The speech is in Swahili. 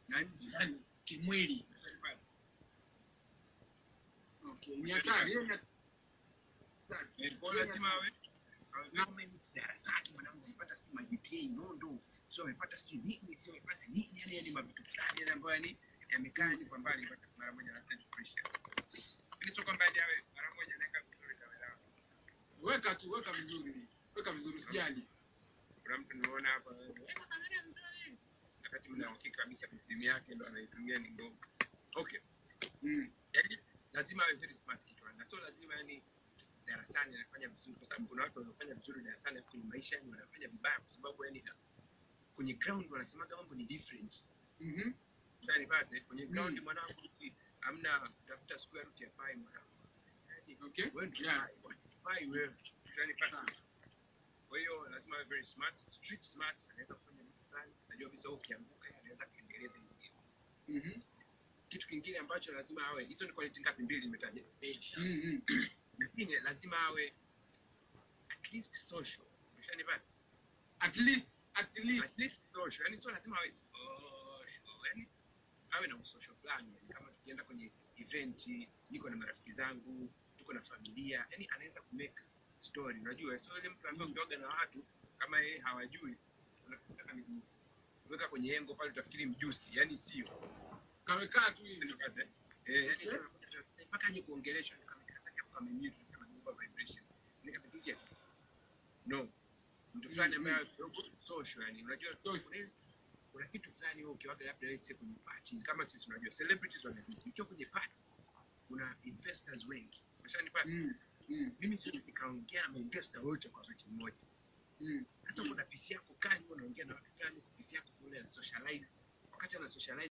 na nje, yani kimwili. Okay, ni hatari hiyo. Kwa lazima awe kama ni darasani mwanangu amepata sio GPA nondo, sio amepata sio nini, sio amepata nini, yani mavitu fulani yale ambayo yani yamekaa ni kwa mbali mara moja na send pressure. Ili sio kwamba awe mara moja naweka vizuri kamera. Weka tu, weka vizuri. Weka vizuri usijali. Kuna mtu nimeona hapa kamera mzuri. Wakati mna uhakika kabisa simu yake ndo anaitumia ni ndogo. Okay. Yaani lazima awe very smart kitu. Na sio lazima yani darasani anafanya vizuri kwa sababu kuna watu wanafanya vizuri darasani kwenye maisha yani wanafanya vibaya kwa sababu yani kwenye ground wanasemaga mambo ni different. Yaani pale kwenye ground mwanangu hamna kutafuta square root ya pi mwanangu. Okay? Wewe pi wewe. Yaani pale. Kwa hiyo lazima awe very smart, street smart, anaweza kufanya vitu fulani. Najua bisa ukianguka anaweza kuendeleza hiyo. Kitu kingine ambacho lazima awe, hizo ni quality ngapi? Mbili nimetaja. Lakini lazima awe at least social. Umeshanipata? At least social. Yaani sio lazima awe social. Yaani awe na social plan. Kama tukienda kwenye event, niko na marafiki zangu, tuko na familia, yaani anaweza kumake story. Unajua sio ile mtu ambaye ungeoga na watu kama yeye hawajui. Unataka kuweka kwenye engo pale utafikiri mjusi. Yaani sio. Kamekaa tu hivi nikate. Yaani mpaka ni kuongelesha kama mute kama nyumba vibration. Nikapitia. No. Mtu fulani ambaye social yani unajua kuna kitu fulani wewe ukiwaga labda let's say kwenye party kama sisi unajua celebrities wanakuja kwenye party. Kuna investors wengi. Umeshanipata? Mimi sio nikaongea na investor wote kwa wakati mmoja. Hata kuna PC yako kali unaongea na watu fulani kwa PC yako kule na socialize. Wakati ana socialize